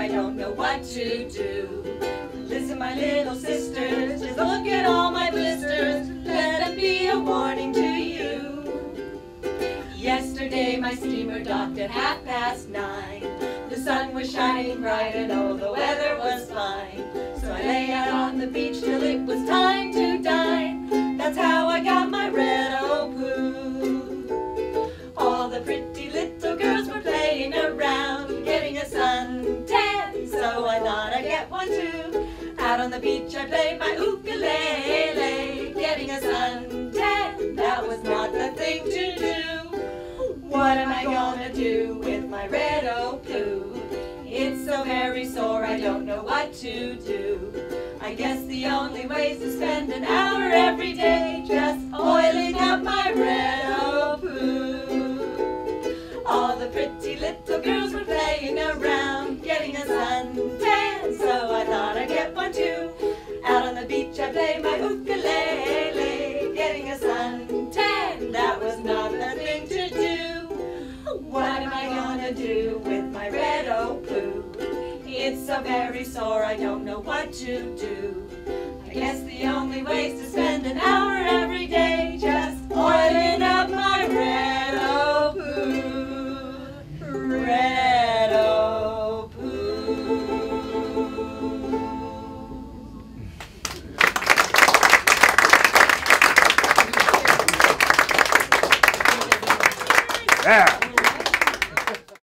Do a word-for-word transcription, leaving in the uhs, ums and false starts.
I don't know what to do. Listen, my little sisters, just look at all my blisters. Let them be a warning to you. Yesterday my steamer docked at half past nine. The sun was shining bright and oh, the weather was fine. So I lay out on the beach till it was time to dine. That's how I got my red Opu. All the pretty little girls were playing around, getting a suntan, so I thought I'd get one too. Out on the beach I played my ukulele, getting a suntan, that was not the thing to do. What am I gonna do with my red Opu? It's so very sore, I don't know what to do. I guess the only way is to spend an hour every day just oiling up my red Opu. All the pretty little girls were playing around, getting a suntan, so I thought I'd get one too. Out on the beach I played my ukulele, getting a suntan, that was not the thing to do. What am I gonna do with my red Opu? It's so very sore, I don't know what to do. I guess the only way is to spend an hour every day just oiling